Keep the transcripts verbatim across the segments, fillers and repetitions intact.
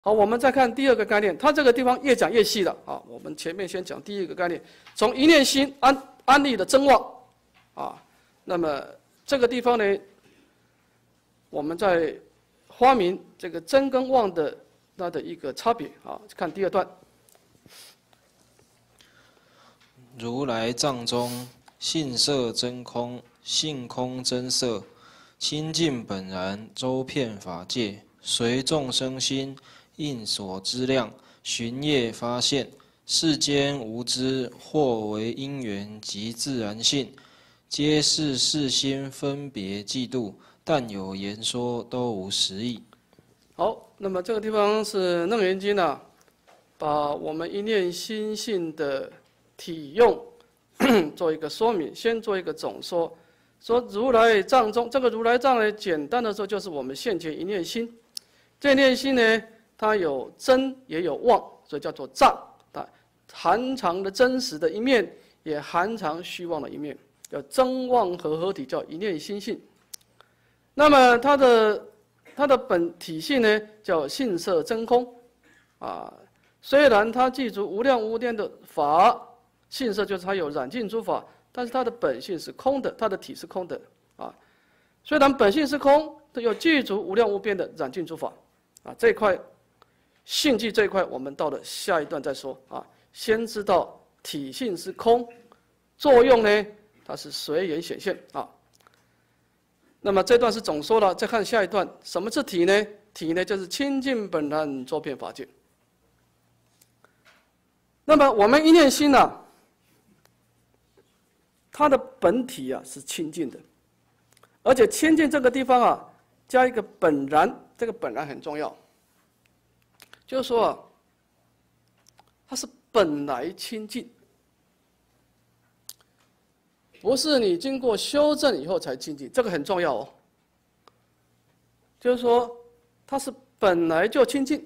好，我们再看第二个概念，它这个地方越讲越细了啊。我们前面先讲第一个概念，从一念心安安立的真妄啊。那么这个地方呢，我们在发明这个真跟妄的它的一个差别啊。看第二段， 如来藏中性色真空，性空真色，清净本然，周遍法界，随众生心。应所知量，寻业发现，世间无知，或为因缘及自然性，皆是世心分别嫉妒，但有言说，都无实义。 好，那么这个地方是楞严经啊，把我们一念心性的体用做一个说明，先做一个总说，说如来藏中，这个如来藏呢，简单的说就是我们现前一念心，这念心呢。它有真也有妄，所以叫做藏。它含藏的真实的一面，也含藏虚妄的一面，叫真妄合合体，叫一念心性。那么它的它的本体性呢，叫性色真空。啊，虽然它记住无量无边的法，性色就是它有染净诸法，但是它的本性是空的，它的体是空的。啊，虽然本性是空，它又记住无量无边的染净诸法。啊，这一块。性际这一块，我们到了下一段再说啊。先知道体性是空，作用呢，它是随缘显现啊。那么这段是总说了，再看下一段，什么是体呢？体呢，就是清净本然，周遍法界。那么我们一念心啊，它的本体啊是清净的，而且清净这个地方啊，加一个本然，这个本然很重要。就是说啊，它是本来清净，不是你经过修正以后才清净，这个很重要哦。就是说，它是本来就清净，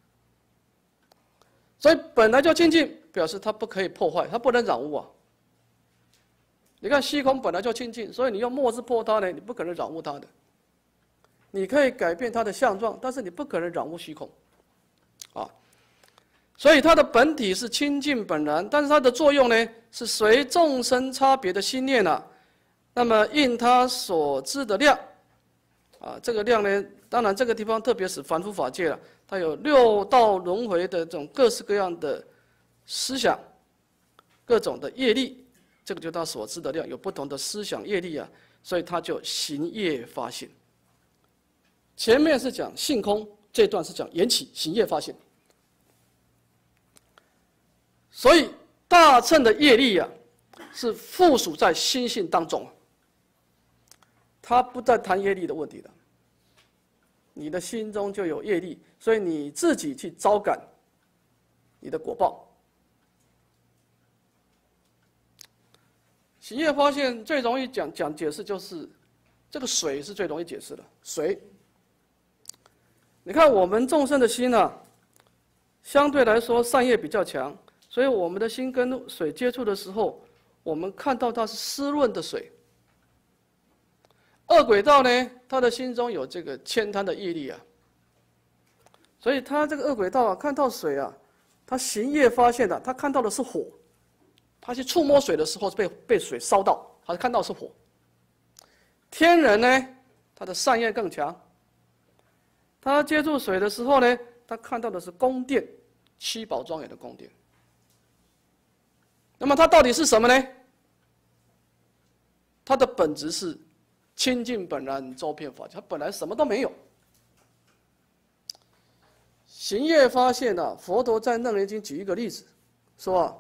所以本来就清净，表示它不可以破坏，它不能染污啊。你看虚空本来就清净，所以你用墨汁破它呢，你不可能染污它的。你可以改变它的相状，但是你不可能染污虚空。啊，所以它的本体是清净本然，但是它的作用呢是随众生差别的心念啊，那么应他所知的量，啊，这个量呢，当然这个地方特别是凡夫法界了，它有六道轮回的这种各式各样的思想，各种的业力，这个就是他所知的量，有不同的思想业力啊，所以他就行业发现。前面是讲性空，这段是讲缘起行业发现。所以大乘的业力啊，是附属在心性当中，他不再谈业力的问题了。你的心中就有业力，所以你自己去招感你的果报。行业发现最容易讲讲解释就是这个水是最容易解释的水。你看我们众生的心啊，相对来说善业比较强。所以我们的心跟水接触的时候，我们看到它是湿润的水。恶鬼道呢，他的心中有这个悭贪的业力啊，所以他这个恶鬼道啊，看到水啊，他行业发现的、啊，他看到的是火，他去触摸水的时候被被水烧到，他看到是火。天人呢，他的善业更强，他接触水的时候呢，他看到的是宫殿，七宝庄严的宫殿。那么它到底是什么呢？它的本质是清净本然，周遍法界，它本来什么都没有。行业发现啊，佛陀在《楞严经》举一个例子，说啊，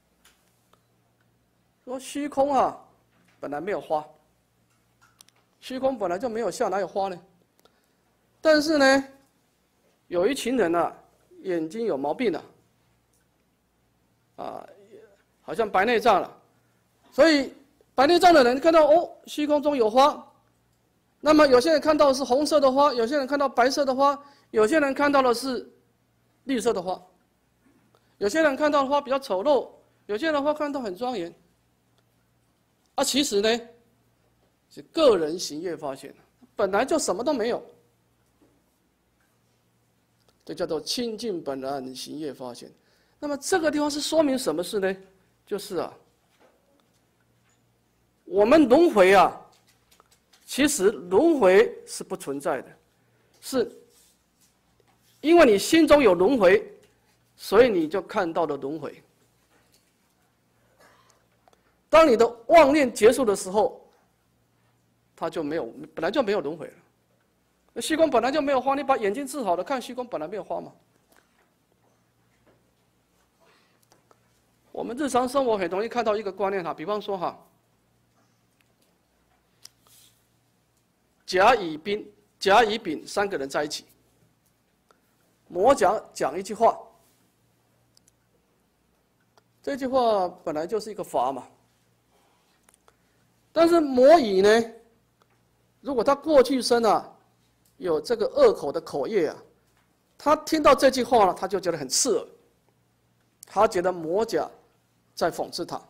说虚空啊，本来没有花，虚空本来就没有相，哪有花呢？但是呢，有一群人啊，眼睛有毛病了，啊。好像白内障了，所以白内障的人看到哦，虚空中有花，那么有些人看到的是红色的花，有些人看到白色的花，有些人看到的是绿色的花，有些人看到的花比较丑陋，有些人的花看到很庄严。啊，其实呢，是个人行业发现，本来就什么都没有。 这叫做清净本然行业发现。那么这个地方是说明什么事呢？就是啊，我们轮回啊，其实轮回是不存在的，是因为你心中有轮回，所以你就看到了轮回。当你的妄念结束的时候，它就没有，本来就没有轮回了。虚空本来就没有花，你把眼睛治好了，看虚空本来没有花嘛。我们日常生活很容易看到一个观念哈，比方说哈，甲、乙、丙、甲、乙、丙三个人在一起，某甲讲一句话，这句话本来就是一个法嘛。但是某乙呢，如果他过去生啊有这个恶口的口业啊，他听到这句话呢，他就觉得很刺耳，他觉得某甲在讽刺他。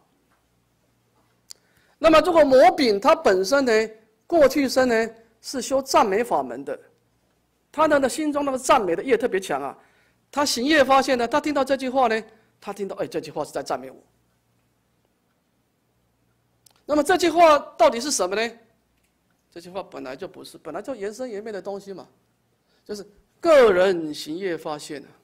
那么如果某丙他本身呢，过去生呢是修赞美法门的，他的心中那个赞美的业特别强啊，他行业发现呢，他听到这句话呢，他听到哎这句话是在赞美我。那么这句话到底是什么呢？这句话本来就不是，本来就延伸延灭的东西嘛，就是个人行业发现啊。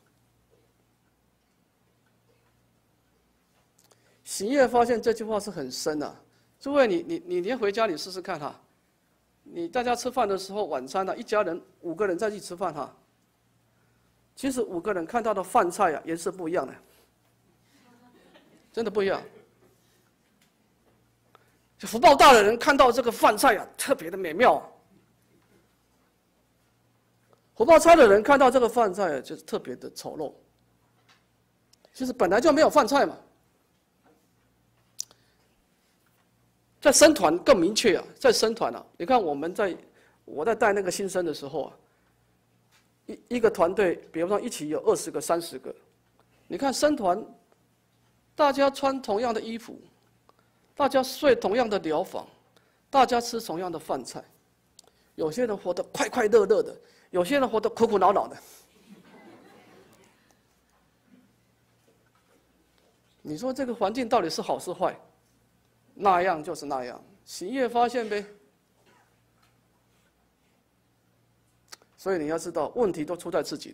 行业发现这句话是很深啊，诸位你你你连回家你试试看哈，你大家吃饭的时候晚餐呢、啊，一家人五个人在一起吃饭哈，其实五个人看到的饭菜啊颜色不一样的，真的不一样。福报大的人看到这个饭菜啊，特别的美妙、啊；福报差的人看到这个饭菜啊，就是特别的丑陋。其实本来就没有饭菜嘛。在僧团更明确啊，在僧团啊，你看我们在我在带那个新生的时候啊，一一个团队，比如说一起有二十个、三十个，你看僧团，大家穿同样的衣服。大家睡同样的疗房，大家吃同样的饭菜，有些人活得快快乐乐的，有些人活得苦苦恼恼的。你说这个环境到底是好是坏？那样就是那样，行业发现呗。所以你要知道，问题都出在自己的。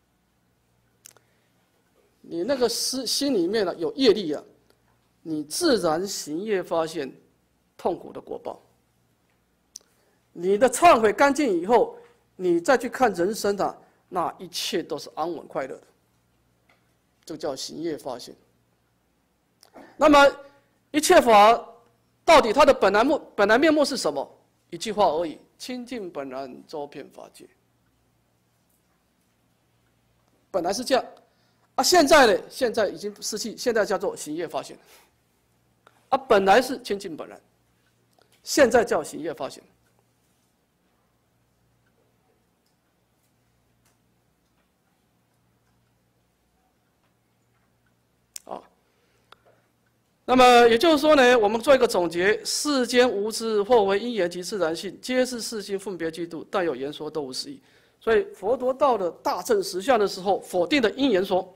你那个思心里面呢、啊、有业力啊。你自然行业发现痛苦的果报。你的忏悔干净以后，你再去看人生啊，那一切都是安稳快乐的。这叫行业发现。那么一切法到底它的本来目本来面目是什么？一句话而已：清净本然，周遍法界。本来是这样，啊，现在呢？现在已经失去，现在叫做行业发现。啊，本来是清净本然，现在叫行业发现。啊，那么也就是说呢，我们做一个总结：世间无知，或为因缘及自然性，皆是世心分别嫉妒，但有言说，都无实义。所以佛陀到了大乘实相的时候，否定的因缘说。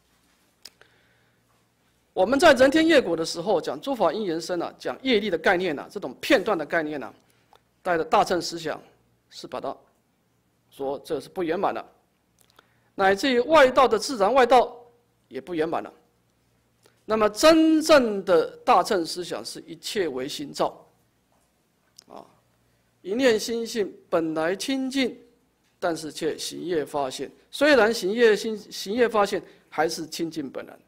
我们在人天业果的时候讲诸法因缘生啊，讲业力的概念啊，这种片段的概念啊，带着大乘思想是把它说这是不圆满的，乃至于外道的自然外道也不圆满了。那么真正的大乘思想是一切为心造，啊，一念心性本来清净，但是却行业发现，虽然行业心行业发现还是清净本然。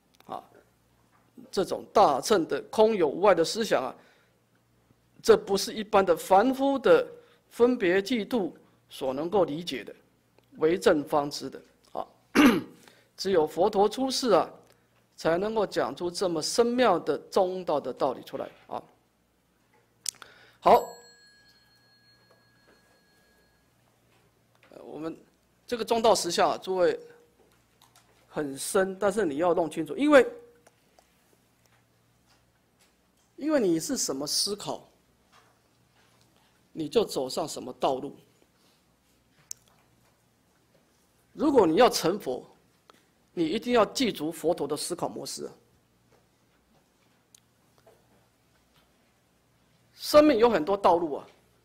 这种大乘的空有无碍的思想啊，这不是一般的凡夫的分别嫉妒所能够理解的，为正方知的啊。只有佛陀出世啊，才能够讲出这么深妙的中道的道理出来啊。好，我们这个中道实相啊，诸位很深，但是你要弄清楚，因为。因为你是什么思考，你就走上什么道路。 如果你要成佛，你一定要记住佛陀的思考模式啊。生命有很多道路啊，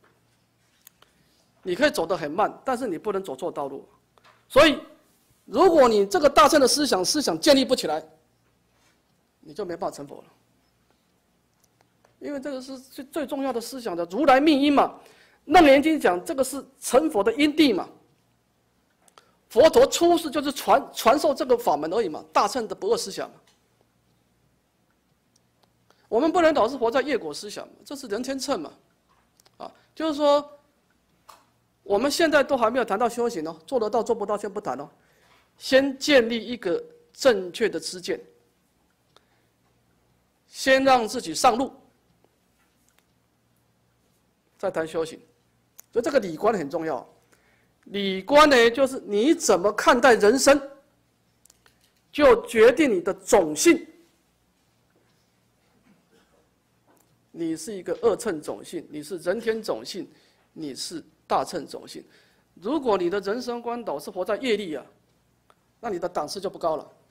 你可以走得很慢，但是你不能走错道路。所以，如果你这个大乘的思想思想建立不起来，你就没办法成佛了。因为这个是最最重要的思想的如来密因嘛。楞严经讲这个是成佛的因地嘛。佛陀出世就是传传授这个法门而已嘛，大乘的不二思想嘛。我们不能老是活在业果思想，这是人天秤嘛，啊，就是说，我们现在都还没有谈到修行哦，做得到做不到先不谈哦，先建立一个正确的知见，先让自己上路，再谈修行，所以这个理观很重要。理观呢，就是你怎么看待人生，就决定你的种性。你是一个二乘种性，你是人天种性，你是大乘种性。如果你的人生观导是活在业力啊，那你的档次就不高了。